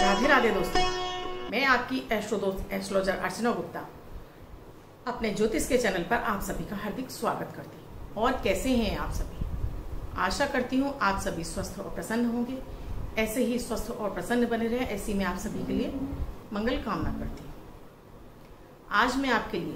राधे राधे दोस्तों, मैं आपकी एस्ट्रो दोस्त एस्ट्रोलॉजर अर्चना गुप्ता अपने ज्योतिष के चैनल पर आप सभी का हार्दिक स्वागत करती हूँ। और कैसे हैं आप सभी? आशा करती हूँ आप सभी स्वस्थ और प्रसन्न होंगे। ऐसे ही स्वस्थ और प्रसन्न बने रहें, ऐसी मैं आप सभी के लिए मंगल कामना करती हूँ। आज मैं आपके लिए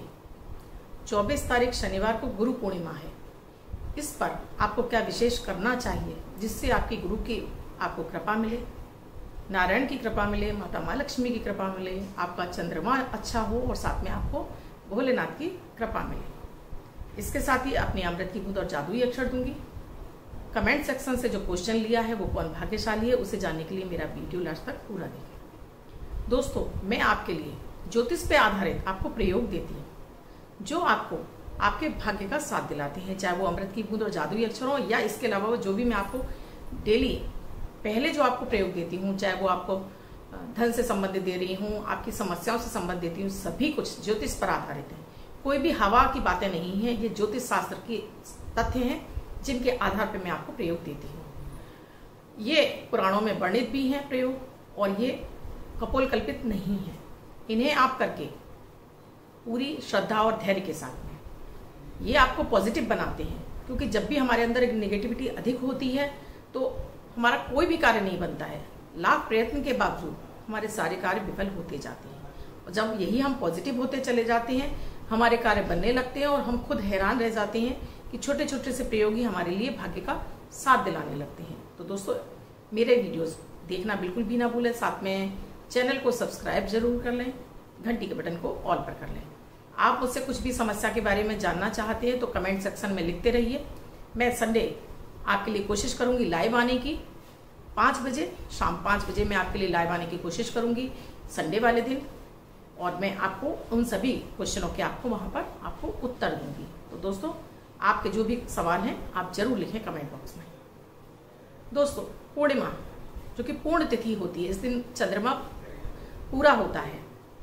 24 तारीख शनिवार को गुरु पूर्णिमा है, इस पर आपको क्या विशेष करना चाहिए जिससे आपकी गुरु की आपको कृपा मिले, नारायण की कृपा मिले, माता माँ लक्ष्मी की कृपा मिले, आपका चंद्रमा अच्छा हो और साथ में आपको भोलेनाथ की कृपा मिले। इसके साथ ही अपनी अमृत की बूंद और जादुई अक्षर दूंगी। कमेंट सेक्शन से जो क्वेश्चन लिया है वो कौन भाग्यशाली है, उसे जानने के लिए मेरा वीडियो लास्ट तक पूरा देखें। दोस्तों, मैं आपके लिए ज्योतिष पे आधारित आपको प्रयोग देती हूँ जो आपको आपके भाग्य का साथ दिलाते हैं, चाहे वो अमृत की बूंद और जादुई अक्षर हो या इसके अलावा जो भी मैं आपको डेली पहले जो आपको प्रयोग देती हूँ, चाहे वो आपको धन से संबंधित दे रही हूँ, आपकी समस्याओं से संबंधित देती हूँ, सभी कुछ ज्योतिष पर आधारित है। कोई भी हवा की बातें नहीं है, ये ज्योतिष शास्त्र के तथ्य हैं जिनके आधार पर मैं आपको प्रयोग देती हूँ। ये पुराणों में वर्णित भी हैं प्रयोग और ये कपोल कल्पित नहीं है। इन्हें आप करके पूरी श्रद्धा और धैर्य के साथ में ये आपको पॉजिटिव बनाते हैं, क्योंकि जब भी हमारे अंदर एक नेगेटिविटी अधिक होती है तो हमारा कोई भी कार्य नहीं बनता है। लाख प्रयत्न के बावजूद हमारे सारे कार्य विफल होते जाते हैं। और जब यही हम पॉजिटिव होते चले जाते हैं, हमारे कार्य बनने लगते हैं और हम खुद हैरान रह जाते हैं कि छोटे छोटे से प्रयोग ही हमारे लिए भाग्य का साथ दिलाने लगते हैं। तो दोस्तों, मेरे वीडियोस देखना बिल्कुल भी ना भूलें, साथ में चैनल को सब्सक्राइब जरूर कर लें, घंटी के बटन को ऑल पर कर लें। आप मुझसे कुछ भी समस्या के बारे में जानना चाहते हैं तो कमेंट सेक्शन में लिखते रहिए। मैं संडे आपके लिए कोशिश करूंगी लाइव आने की, 5 बजे, शाम 5 बजे मैं आपके लिए लाइव आने की कोशिश करूंगी संडे वाले दिन, और मैं आपको उन सभी क्वेश्चनों के आपको वहां पर आपको उत्तर दूंगी। तो दोस्तों, आपके जो भी सवाल हैं आप जरूर लिखें कमेंट बॉक्स में। दोस्तों, पूर्णिमा जो कि पूर्ण तिथि होती है, इस दिन चंद्रमा पूरा होता है।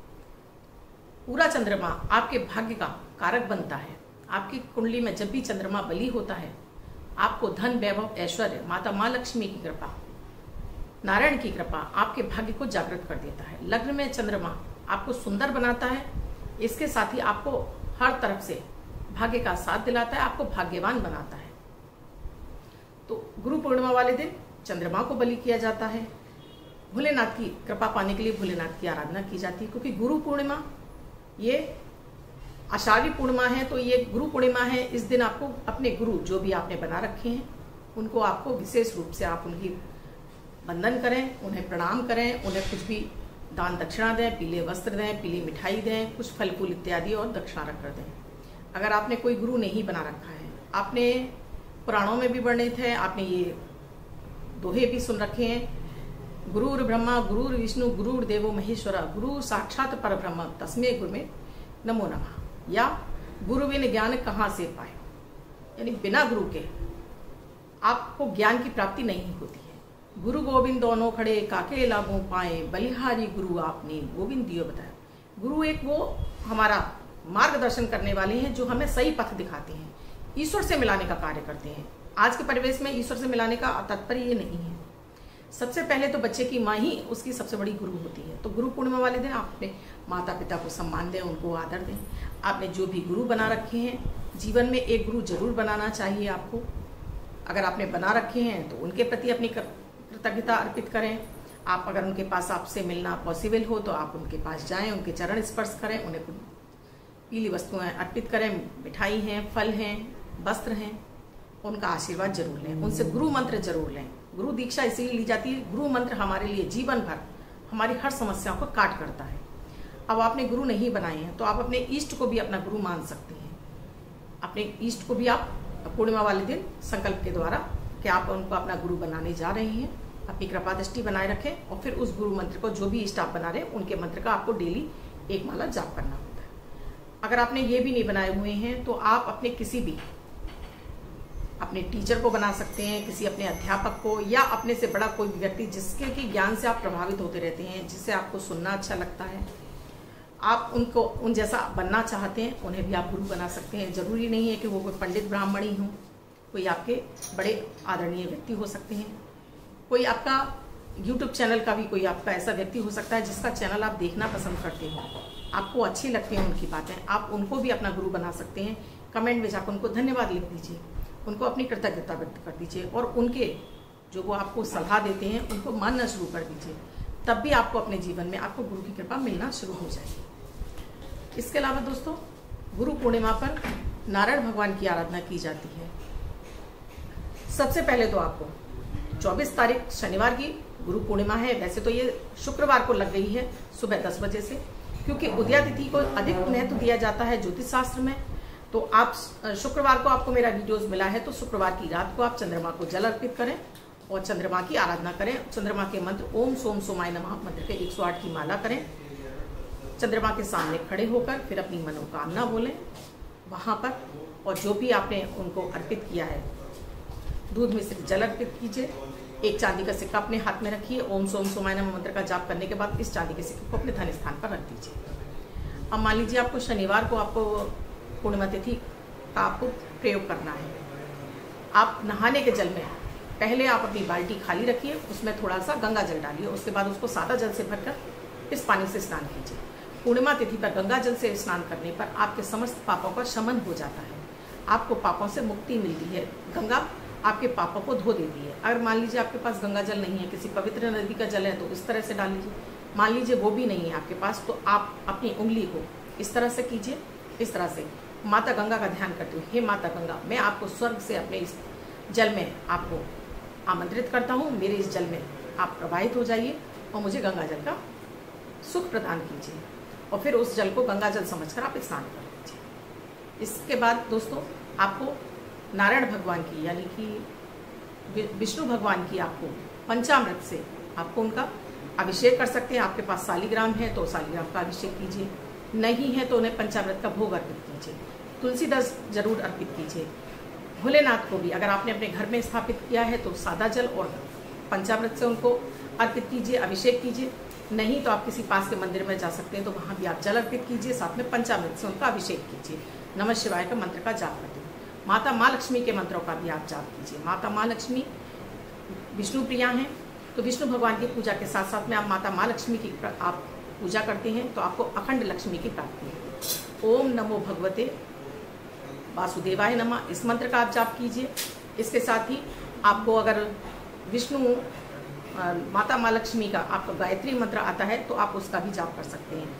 पूरा चंद्रमा आपके भाग्य का कारक बनता है। आपकी कुंडली में जब भी चंद्रमा बली होता है, आपको धन, वैभव, ऐश्वर्य, माता माँ लक्ष्मी की कृपा, नारायण की कृपा आपके भाग्य को जागृत कर देता है। लग्न में चंद्रमा आपको सुंदर बनाता है, इसके साथ ही आपको हर तरफ से भाग्य का साथ दिलाता है, आपको भाग्यवान बनाता है। तो गुरु पूर्णिमा वाले दिन चंद्रमा को बलि किया जाता है। भोलेनाथ की कृपा पाने के लिए भोलेनाथ की आराधना की जाती है, क्योंकि गुरु पूर्णिमा ये आषाढ़ी पूर्णिमा है, तो ये गुरु पूर्णिमा है। इस दिन आपको अपने गुरु जो भी आपने बना रखे हैं उनको आपको विशेष रूप से आप उनकी वंदन करें, उन्हें प्रणाम करें, उन्हें कुछ भी दान दक्षिणा दें, पीले वस्त्र दें, पीली मिठाई दें, कुछ फल फूल इत्यादि और दक्षिणा रख कर दें। अगर आपने कोई गुरु नहीं बना रखा है, आपने पुराणों में भी वर्णित है, आपने ये दोहे भी सुन रखे हैं, गुरुर ब्रह्मा गुरुर विष्णु गुरुर देवो महेश्वरा गुरु साक्षात परब्रह्म तस्मै गुरुमे नमो नमः, या गुरु बिन ज्ञान कहाँ से पाए, यानी बिना गुरु के आपको ज्ञान की प्राप्ति नहीं होती है। गुरु गोविंद दोनों खड़े काके लाभों पाए, बलिहारी गुरु आपने गोविंद दियो बताया। गुरु एक वो हमारा मार्गदर्शन करने वाले हैं जो हमें सही पथ दिखाते हैं, ईश्वर से मिलाने का कार्य करते हैं। आज के परिवेश में ईश्वर से मिलाने का तात्पर्य ये नहीं है। सबसे पहले तो बच्चे की माँ ही उसकी सबसे बड़ी गुरु होती है। तो गुरु पूर्णिमा वाले दिन आप अपने माता पिता को सम्मान दें, उनको आदर दें। आपने जो भी गुरु बना रखे हैं, जीवन में एक गुरु जरूर बनाना चाहिए आपको। अगर आपने बना रखे हैं तो उनके प्रति अपनी कृतज्ञता अर्पित करें। आप अगर उनके पास आपसे मिलना पॉसिबल हो तो आप उनके पास जाएं, उनके चरण स्पर्श करें, उन्हें पीली वस्तुएं अर्पित करें, मिठाई हैं, फल हैं, वस्त्र हैं, उनका आशीर्वाद जरूर लें, उनसे गुरु मंत्र जरूर लें। गुरु दीक्षा इसीलिए ली जाती है, गुरु मंत्र हमारे लिए जीवन भर हमारी हर समस्याओं को काट करता है। अब आपने गुरु नहीं बनाए हैं तो आप अपने इष्ट को भी अपना गुरु मान सकते हैं। अपने इष्ट को भी आप पूर्णिमा वाले दिन संकल्प के द्वारा कि आप उनको अपना गुरु बनाने जा रहे हैं, अपनी कृपा दृष्टि बनाए रखें, और फिर उस गुरु मंत्र को जो भी इष्ट आप बना रहे हैं उनके मंत्र का आपको डेली एक माला जाप करना होता है। अगर आपने ये भी नहीं बनाए हुए हैं तो आप अपने किसी भी अपने टीचर को बना सकते हैं, किसी अपने अध्यापक को, या अपने से बड़ा कोई व्यक्ति जिसके की ज्ञान से आप प्रभावित होते रहते हैं, जिससे आपको सुनना अच्छा लगता है, आप उनको उन जैसा बनना चाहते हैं, उन्हें भी आप गुरु बना सकते हैं। जरूरी नहीं है कि वो कोई पंडित ब्राह्मण ही हो, कोई आपके बड़े आदरणीय व्यक्ति हो सकते हैं, कोई आपका यूट्यूब चैनल का भी कोई आपका ऐसा व्यक्ति हो सकता है जिसका चैनल आप देखना पसंद करते हो, आपको अच्छी लगती हैं उनकी बातें, आप उनको भी अपना गुरु बना सकते हैं। कमेंट में जाकर उनको धन्यवाद लिख दीजिए, उनको अपनी कृतज्ञता व्यक्त कर दीजिए और उनके जो वो आपको सलाह देते हैं उनको मानना शुरू कर दीजिए। तब भी आपको अपने जीवन में आपको गुरु की कृपा मिलना शुरू हो जाएगी। इसके अलावा दोस्तों, गुरु पूर्णिमा पर नारायण भगवान की आराधना की जाती है। सबसे पहले तो आपको 24 तारीख शनिवार की गुरु पूर्णिमा है। वैसे तो ये शुक्रवार को लग गई है सुबह 10 बजे से, क्योंकि उदया तिथि को अधिक महत्व दिया जाता है ज्योतिष शास्त्र में। तो आप शुक्रवार को आपको मेरा वीडियोस मिला है, तो शुक्रवार की रात को आप चंद्रमा को जल अर्पित करें और चंद्रमा की आराधना करें। चंद्रमा के मंत्र ओम सोम सोमाय नमः मंत्र के 108 की माला करें। चंद्रमा के सामने खड़े होकर फिर अपनी मनोकामना बोलें वहां पर, और जो भी आपने उनको अर्पित किया है दूध में से जल अर्पित कीजिए। एक चांदी का सिक्का अपने हाथ में रखिए। ओम सोम सोमाय नमः मंत्र का जाप करने के बाद इस चांदी के सिक्के को अपने धन स्थान पर रख दीजिए। अब मान लीजिए आपको शनिवार को आपको पूर्णिमा तिथि का आपको प्रयोग करना है। आप नहाने के जल में पहले आप अपनी बाल्टी खाली रखिए, उसमें थोड़ा सा गंगा जल डालिए, उसके बाद उसको सादा जल से भरकर इस पानी से स्नान कीजिए। पूर्णिमा तिथि पर गंगा जल से स्नान करने पर आपके समस्त पापों का शमन हो जाता है, आपको पापों से मुक्ति मिलती है। गंगा आपके पापों को धो देती है। अगर मान लीजिए आपके पास गंगा जल नहीं है, किसी पवित्र नदी का जल है, तो इस तरह से डाल लीजिए। मान लीजिए वो भी नहीं है आपके पास, तो आप अपनी उंगली को इस तरह से कीजिए, इस तरह से माता गंगा का ध्यान करते हुए, हे माता गंगा, मैं आपको स्वर्ग से अपने इस जल में आपको आमंत्रित करता हूँ, मेरे इस जल में आप प्रवाहित हो जाइए और मुझे गंगा जल का सुख प्रदान कीजिए। और फिर उस जल को गंगा जल समझकर आप स्नान कर लीजिए। इसके बाद दोस्तों, आपको नारायण भगवान की यानी कि विष्णु भगवान की आपको पंचामृत से आपको उनका अभिषेक कर सकते हैं। आपके पास शालिग्राम है तो शालिग्राम का अभिषेक कीजिए, नहीं है तो उन्हें पंचामृत का भोग अर्पित कीजिए। तुलसीदास जरूर अर्पित कीजिए। भोलेनाथ को भी अगर आपने अपने घर में स्थापित किया है तो सादा जल और पंचामृत से उनको अर्पित कीजिए, अभिषेक कीजिए। नहीं तो आप किसी पास के मंदिर में जा सकते हैं, तो वहां भी आप जल अर्पित कीजिए, साथ में पंचामृत से उनका अभिषेक कीजिए। नमः शिवाय का मंत्र का जाप करते हैं। माता माँ लक्ष्मी के मंत्रों का भी आप जाप कीजिए। माता माँ लक्ष्मी विष्णु प्रिया हैं, तो विष्णु भगवान की पूजा के साथ साथ में आप माता माँ लक्ष्मी की आप पूजा करते हैं तो आपको अखंड लक्ष्मी की प्राप्ति है। ओम नमो भगवते वासुदेवाय नमः, इस मंत्र का आप जाप कीजिए। इसके साथ ही आपको अगर विष्णु माता माँ लक्ष्मी का आपको गायत्री मंत्र आता है तो आप उसका भी जाप कर सकते हैं।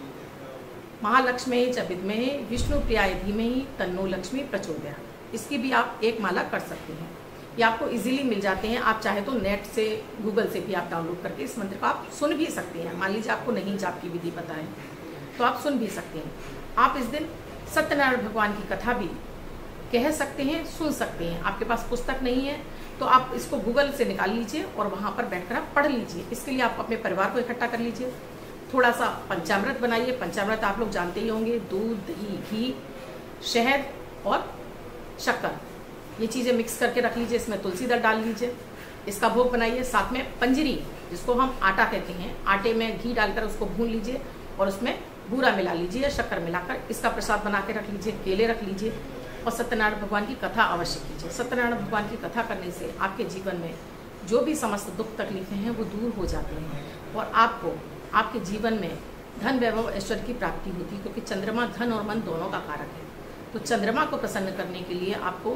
महालक्ष्मी च विद्महे विष्णु प्रियाय धीमहि तन्नो लक्ष्मी प्रचोदयात्, इसकी भी आप एक माला कर सकते हैं। ये आपको इजीली मिल जाते हैं। आप चाहे तो नेट से, गूगल से भी आप डाउनलोड करके इस मंत्र को आप सुन भी सकते हैं। मान लीजिए आपको नहीं जाप की विधि पता है तो आप सुन भी सकते हैं। आप इस दिन सत्यनारायण भगवान की कथा भी कह सकते हैं, सुन सकते हैं। आपके पास पुस्तक नहीं है तो आप इसको गूगल से निकाल लीजिए और वहां पर बैठकर आप पढ़ लीजिए। इसके लिए आप अपने परिवार को इकट्ठा कर लीजिए। थोड़ा सा पंचामृत बनाइए। पंचामृत आप लोग जानते ही होंगे, दूध, दही, घी, शहद और शक्कर, ये चीज़ें मिक्स करके रख लीजिए। इसमें तुलसी दल डाल लीजिए, इसका भोग बनाइए। साथ में पंजरी, जिसको हम आटा कहते हैं, आटे में घी डालकर उसको भून लीजिए और उसमें बूरा मिला लीजिए या शक्कर मिलाकर इसका प्रसाद बना के रख लीजिए। केले रख लीजिए और सत्यनारायण भगवान की कथा अवश्य कीजिए। सत्यनारायण भगवान की कथा करने से आपके जीवन में जो भी समस्त दुख तकलीफें हैं वो दूर हो जाती हैं और आपको आपके जीवन में धन, वैभव, ऐश्वर्य की प्राप्ति होती है, क्योंकि चंद्रमा धन और मन दोनों का कारक है। तो चंद्रमा को प्रसन्न करने के लिए आपको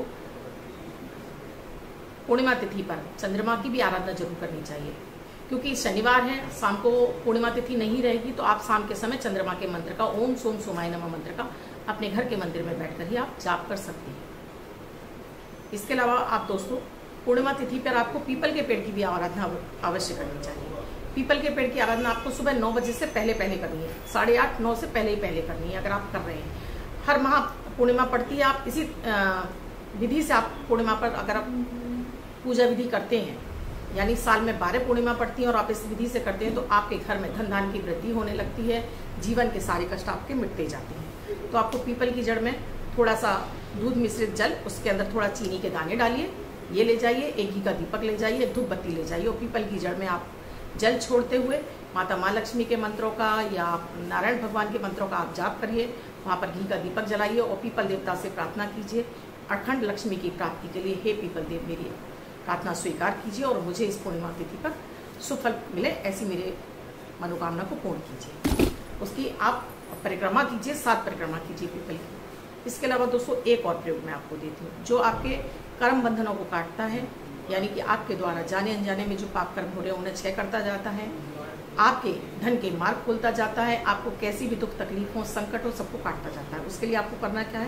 पूर्णिमा तिथि पर चंद्रमा की भी आराधना जरूर करनी चाहिए, क्योंकि शनिवार है, शाम को पूर्णिमा तिथि नहीं रहेगी, तो आप शाम के समय चंद्रमा के मंत्र का ओम सोम सोमाय नमः मंत्र का अपने घर के मंदिर में बैठकर ही आप जाप कर सकते हैं। इसके अलावा आप दोस्तों, पूर्णिमा तिथि पर आपको पीपल के पेड़ की भी आराधना अवश्य करनी चाहिए। पीपल के पेड़ की आराधना आपको सुबह 9 बजे से पहले करनी है, 8:30 9 से पहले करनी है। अगर आप कर रहे हैं, हर माह पूर्णिमा पड़ती है, आप इसी विधि से आप पूर्णिमा पर अगर आप पूजा विधि करते हैं, यानी साल में 12 पूर्णिमा पड़ती हैं और आप इस विधि से करते हैं, तो आपके घर में धन धान की वृद्धि होने लगती है, जीवन के सारे कष्ट आपके मिटते जाते हैं। तो आपको पीपल की जड़ में थोड़ा सा दूध मिश्रित जल, उसके अंदर थोड़ा चीनी के दाने डालिए, ये ले जाइए, एक घी का दीपक ले जाइए, धूप बत्ती ले जाइए और पीपल की जड़ में आप जल छोड़ते हुए माता माँ लक्ष्मी के मंत्रों का या नारायण भगवान के मंत्रों का आप जाप करिए। वहाँ पर घी का दीपक जलाइए और पीपल देवता से प्रार्थना कीजिए अखंड लक्ष्मी की प्राप्ति के लिए, हे पीपल देव मेरी प्रार्थना स्वीकार कीजिए और मुझे इस पूर्णिमा तिथि पर सुफल मिले, ऐसी मेरे मनोकामना को पूर्ण कीजिए। उसकी आप परिक्रमा कीजिए, 7 परिक्रमा कीजिए पीपल की। इसके अलावा दोस्तों एक और प्रयोग मैं आपको देती हूँ जो आपके कर्म बंधनों को काटता है, यानी कि आपके द्वारा जाने अनजाने में जो पाप कर्म हो रहे हैं उन्हें क्षय करता जाता है, आपके धन के मार्ग खोलता जाता है, आपको कैसी भी दुख तकलीफ हो संकट हो सबको काटता जाता है। उसके लिए आपको करना क्या है,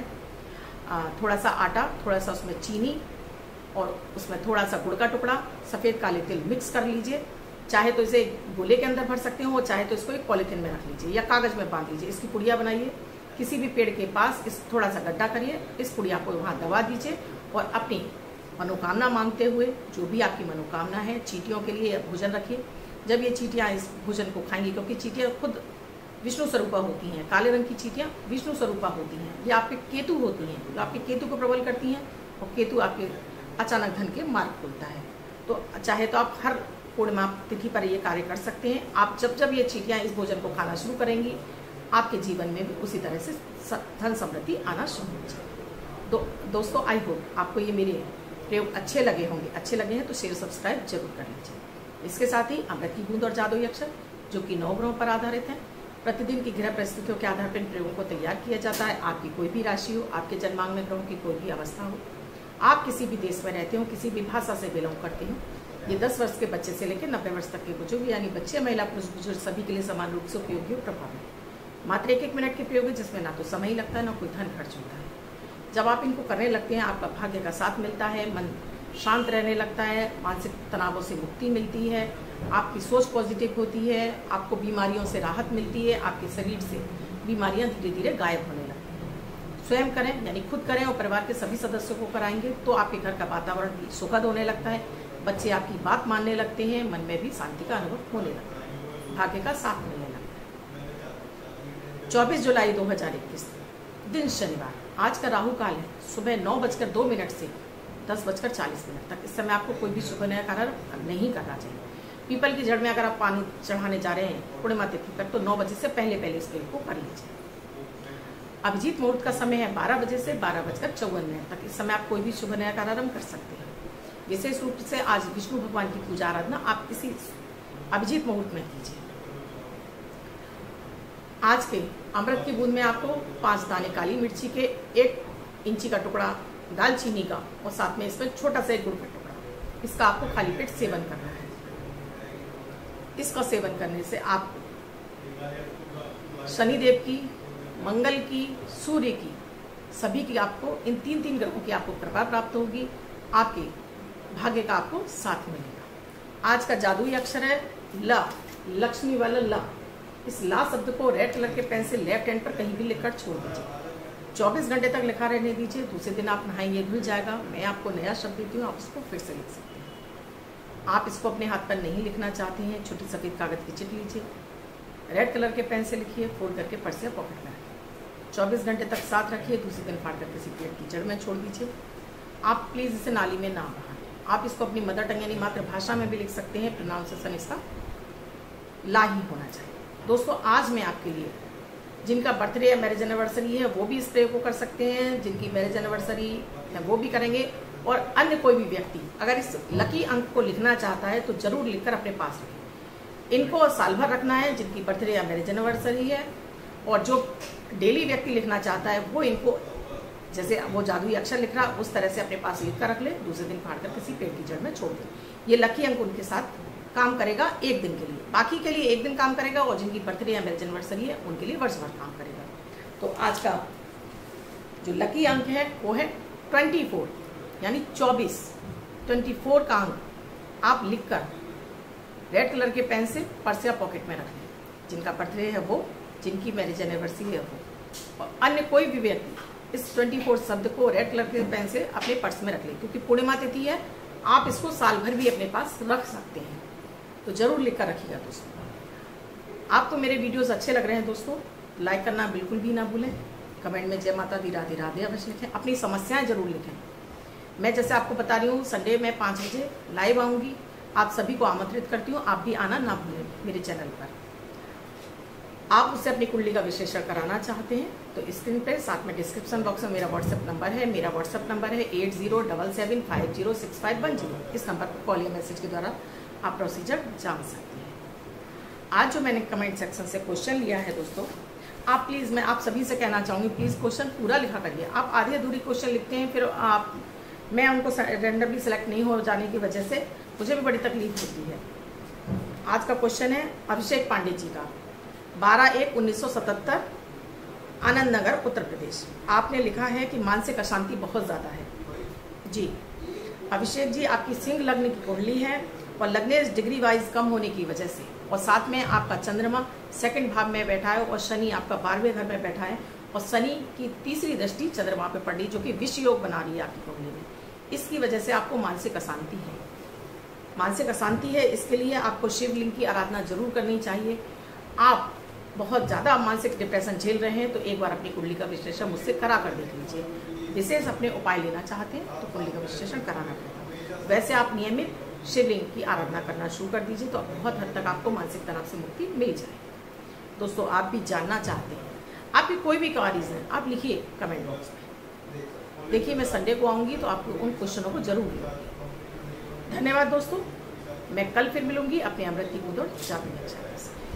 थोड़ा सा आटा, थोड़ा सा उसमें चीनी और उसमें थोड़ा सा गुड़ का टुकड़ा, सफ़ेद काले तिल मिक्स कर लीजिए। चाहे तो इसे गोले के अंदर भर सकते हो और चाहे तो इसको एक पॉलीथिन में रख लीजिए या कागज में बांध लीजिए। इसकी पुड़िया बनाइए, किसी भी पेड़ के पास इस थोड़ा सा गड्ढा करिए, इस पुड़िया को वहाँ दबा दीजिए और अपनी मनोकामना मांगते हुए जो भी आपकी मनोकामना है, चींटियों के लिए भोजन रखिए। जब ये चींटियाँ इस भोजन को खाएंगी, क्योंकि चींटियाँ खुद विष्णु स्वरूपा होती हैं, काले रंग की चींटियाँ विष्णु स्वरूपा होती हैं, ये आपके केतु होती हैं, जो आपके केतु को प्रबल करती हैं और केतु आपके अचानक धन के मार्ग खोलता है। तो चाहे तो आप हर पूर्णिमा तिथि पर ये कार्य कर सकते हैं। आप जब ये चींटियाँ इस भोजन को खाना शुरू करेंगी, आपके जीवन में भी उसी तरह से धन समृद्धि आना शुरू हो जाए। दोस्तों आई होप आपको ये मेरे प्रयोग अच्छे लगे होंगे। अच्छे लगे हैं तो शेयर सब्सक्राइब जरूर कर लीजिए। इसके साथ ही अमृत की बूंद और जादुई अक्षर जो कि 9 ग्रहों पर आधारित हैं, प्रतिदिन की ग्रह परिस्थितियों के आधार पर इन प्रयोगों को तैयार किया जाता है। आपकी कोई भी राशि हो, आपके जन्मांग में ग्रहों की कोई भी अवस्था हो, आप किसी भी देश में रहते हो, किसी भी भाषा से बिलोंग करते हो, ये 10 वर्ष के बच्चे से लेकर 90 वर्ष तक के बुजुर्ग यानी बच्चे, महिला, पुरुष, बुजुर्ग सभी के लिए समान रूप से उपयोगी और प्रभावी है। मात्र 1-1 मिनट के प्रयोग है जिसमें ना तो समय ही लगता है ना कोई धन खर्च होता है। जब आप इनको करने लगते हैं आपका भाग्य का साथ मिलता है, मन शांत रहने लगता है, मानसिक तनावों से मुक्ति मिलती है, आपकी सोच पॉजिटिव होती है, आपको बीमारियों से राहत मिलती है, आपके शरीर से बीमारियां धीरे धीरे गायब होने लगती हैं। स्वयं करें यानी खुद करें और परिवार के सभी सदस्यों को कराएंगे तो आपके घर का वातावरण भी सुखद होने लगता है, बच्चे आपकी बात मानने लगते हैं, मन में भी शांति का अनुभव होने लगता है, भाग्य का साथ मिलने लगता है। 24 जुलाई 2021 दिन शनिवार, आज का राहु काल है सुबह 9:02 से 10:40 तक। इस समय आपको कोई भी शुभ नया कार्य नहीं करना चाहिए। पीपल की जड़ में अगर आप पानी चढ़ाने जा रहे हैं पूर्णिमा तिथि पर तो 9 बजे से पहले इस क्रिया को कर लीजिए। अभिजीत मुहूर्त का समय है 12 बजे से 12:54 तक। इस समय आप कोई भी शुभ नया कार्य आरंभ कर सकते हैं। विशेष रूप से आज विष्णु भगवान की पूजा आराधना आप इसी अभिजीत मुहूर्त में कीजिए। आज के अमृत की बूंद में आपको 5 दाने काली मिर्ची के, 1 इंची का टुकड़ा दालचीनी का और साथ में इसमें छोटा सा गुड़ का टुकड़ा, इसका आपको खाली पेट सेवन करना है। इसका सेवन करने से आप शनिदेव की, मंगल की, सूर्य की, सभी की आपको इन 3 ग्रहों की आपको कृपा प्राप्त होगी, आपके भाग्य का आपको साथ मिलेगा। आज का जादुई अक्षर है ल, लक्ष्मी वाला ल। इस ला शब्द को रेड कलर के पेन से लेफ्ट हैंड पर कहीं भी लिखकर छोड़ दीजिए। 24 घंटे तक लिखा रहने दीजिए। दूसरे दिन आप नहाएंगे, धुल जाएगा। मैं आपको नया शब्द देती हूँ, आप इसको फिर से लिख सकते हैं। आप इसको अपने हाथ पर नहीं लिखना चाहते हैं, छोटी सफेद कागज की चिट लीजिए, रेड कलर के पेन से लिखिए, फोल्ड करके पर्स या पॉकेट में रखिए। 24 घंटे तक साथ रखिए। दूसरे दिन फाड़ कर किसी पेड़ की जड़ में छोड़ दीजिए। आप प्लीज इसे नाली में ना बहाएं। आप इसको अपनी मदर टंग यानी मातृभाषा में भी लिख सकते हैं। प्रोनाउंसिएशन इसका ला ही होना चाहिए। दोस्तों आज मैं आपके लिए जिनका बर्थडे या मैरिज एनिवर्सरी है वो भी इस प्रयोग को कर सकते हैं, जिनकी मैरिज एनिवर्सरी है वो भी करेंगे, और अन्य कोई भी व्यक्ति अगर इस लकी अंक को लिखना चाहता है तो जरूर लिखकर अपने पास रखें। इनको साल भर रखना है जिनकी बर्थडे या मैरिज एनिवर्सरी है, और जो डेली व्यक्ति लिखना चाहता है वो इनको जैसे वो जादुई अक्षर लिख रहा उस तरह से अपने पास लिख कर रख ले, दूसरे दिन फाड़ कर किसी पेड़ की जड़ में छोड़ दे। ये लकी अंक उनके साथ काम करेगा 1 दिन के लिए, बाकी के लिए 1 दिन काम करेगा, और जिनकी बर्थडे या मैरिज एनिवर्सरी है उनके लिए वर्ष भर काम करेगा। तो आज का जो लकी अंक है वो है 24 यानी 24 का अंक आप लिखकर रेड कलर के पेन से पर्स या पॉकेट में रख लें। जिनका बर्थडे है वो, जिनकी मैरिज एनिवर्सरी है वो, और अन्य कोई भी व्यक्ति इस 24 शब्द को रेड कलर के पेन से अपने पर्स में रख लें, क्योंकि पूर्णिमा तिथि है, आप इसको साल भर भी अपने पास रख सकते हैं। तो जरूर लिखकर रखिएगा दोस्तों। आपको मेरे वीडियोस अच्छे लग रहे हैं दोस्तों, लाइक करना बिल्कुल भी ना भूलें। कमेंट में जय माता दी, राधे राधे अवश्य लिखें। अपनी समस्याएं जरूर लिखें। मैं जैसे आपको बता रही हूँ संडे में 5 बजे लाइव आऊँगी, आप सभी को आमंत्रित करती हूँ, आप भी आना ना भूलें मेरे चैनल पर। आप उससे अपनी कुंडली का विश्लेषण कराना चाहते हैं तो स्क्रीन पर साथ में डिस्क्रिप्शन बॉक्स में मेरा व्हाट्सएप नंबर है। मेरा व्हाट्सएप नंबर है 8077506510। इस नंबर पर कॉल या मैसेज के द्वारा आप प्रोसीजर जान सकते हैं। आज जो मैंने कमेंट सेक्शन से क्वेश्चन लिया है दोस्तों, आप प्लीज़, मैं आप सभी से कहना चाहूँगी, प्लीज़ क्वेश्चन पूरा लिखा करिए। आप आधी अधूरी क्वेश्चन लिखते हैं, फिर मैं उनको रेंडमली सेलेक्ट नहीं हो जाने की वजह से मुझे भी बड़ी तकलीफ होती है। आज का क्वेश्चन है अभिषेक पांडे जी का, 12/1/1977, आनंद नगर, उत्तर प्रदेश। आपने लिखा है कि मानसिक अशांति बहुत ज़्यादा है। जी अभिषेक जी, आपकी सिंह लग्न की कुंडली है और लग्नेश डिग्री वाइज कम होने की वजह से, और साथ में आपका चंद्रमा सेकंड भाव में बैठा है और शनि आपका 12वें घर में बैठा है, और शनि की तीसरी दृष्टि चंद्रमा पे पड़ रही, जो कि विष योग बना रही है आपकी कुंडली में। इसकी वजह से आपको मानसिक अशांति है। मानसिक अशांति है, इसके लिए आपको शिवलिंग की आराधना जरूर करनी चाहिए। आप बहुत ज़्यादा मानसिक डिप्रेशन झेल रहे हैं तो एक बार अपनी कुंडली का विश्लेषण मुझसे करा कर देख लीजिए। विशेष अपने उपाय लेना चाहते हैं तो कुंडली का विश्लेषण कराना पड़ेगा। वैसे आप नियमित शिवलिंग की आराधना करना शुरू कर दीजिए तो बहुत हद तक आपको मानसिक तनाव से मुक्ति मिल जाएगी। दोस्तों, आप भी जानना चाहते हैं, आपकी कोई भी क्वेरीज है, आप लिखिए कमेंट बॉक्स में। देखिए, मैं संडे को आऊँगी तो आपको उन क्वेश्चनों को जरूर लूँगी। धन्यवाद दोस्तों, मैं कल फिर मिलूंगी अपने अमृत की बूंदों जादू में।